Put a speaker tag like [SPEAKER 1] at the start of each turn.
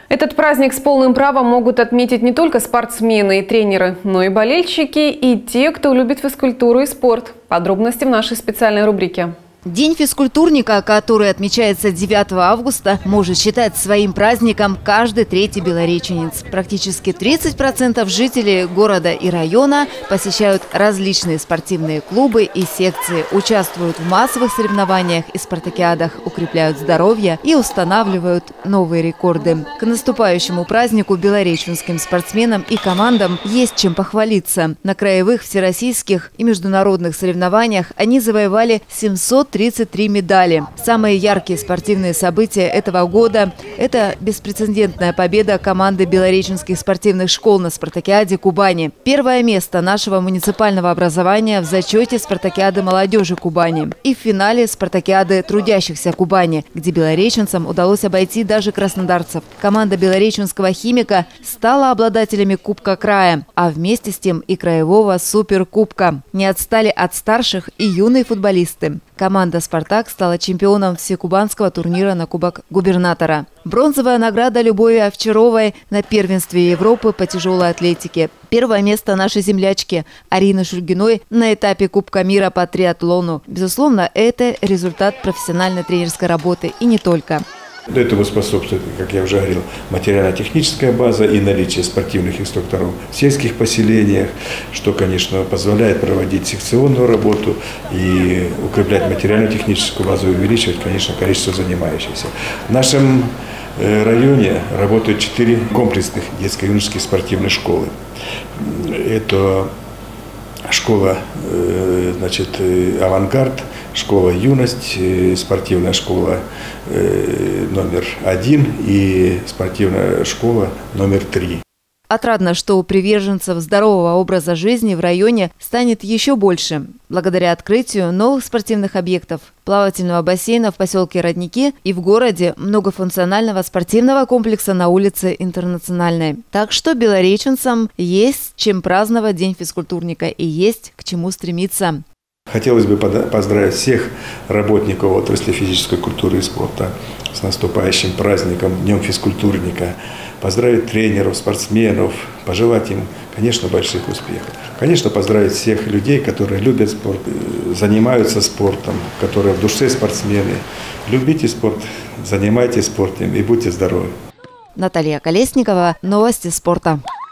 [SPEAKER 1] Этот праздник с полным правом могут отметить не только спортсмены и тренеры, но и болельщики и те, кто любит физкультуру и спорт. Подробности в нашей специальной рубрике.
[SPEAKER 2] День физкультурника, который отмечается 9 августа, может считать своим праздником каждый третий белореченец. Практически 30% жителей города и района посещают различные спортивные клубы и секции, участвуют в массовых соревнованиях и спартакиадах, укрепляют здоровье и устанавливают новые рекорды. К наступающему празднику белореченским спортсменам и командам есть чем похвалиться. На краевых, всероссийских и международных соревнованиях они завоевали 733 медали. Самые яркие спортивные события этого года – это беспрецедентная победа команды белореченских спортивных школ на спартакиаде Кубани. Первое место нашего муниципального образования в зачете спартакиады молодежи Кубани. И в финале спартакиады трудящихся Кубани, где белореченцам удалось обойти даже краснодарцев. Команда белореченского химика стала обладателями Кубка края, а вместе с тем и краевого суперкубка. Не отстали от старших и юные футболисты. Команда «Спартак» стала чемпионом всекубанского турнира на Кубок губернатора. Бронзовая награда Любови Овчаровой на первенстве Европы по тяжелой атлетике. Первое место нашей землячки Арины Шульгиной на этапе Кубка мира по триатлону. Безусловно, это результат профессиональной тренерской работы и не только.
[SPEAKER 3] Этому способствует, как я уже говорил, материально-техническая база и наличие спортивных инструкторов в сельских поселениях, что, конечно, позволяет проводить секционную работу и укреплять материально-техническую базу и увеличивать, конечно, количество занимающихся. В нашем районе работают 4 комплексных детско-юношеских спортивных школы. Это школа, значит, «Авангард», школа «Юность», спортивная школа номер 1 и спортивная школа номер 3.
[SPEAKER 2] Отрадно, что у приверженцев здорового образа жизни в районе станет еще больше, благодаря открытию новых спортивных объектов, плавательного бассейна в поселке Родники и в городе многофункционального спортивного комплекса на улице Интернациональной. Так что белореченцам есть чем праздновать День физкультурника и есть к чему стремиться.
[SPEAKER 3] Хотелось бы поздравить всех работников отрасли физической культуры и спорта с наступающим праздником, Днем физкультурника. Поздравить тренеров, спортсменов, пожелать им, конечно, больших успехов. Конечно, поздравить всех людей, которые любят спорт, занимаются спортом, которые в душе спортсмены. Любите спорт, занимайтесь спортом и будьте здоровы.
[SPEAKER 2] Наталья Колесникова, новости спорта.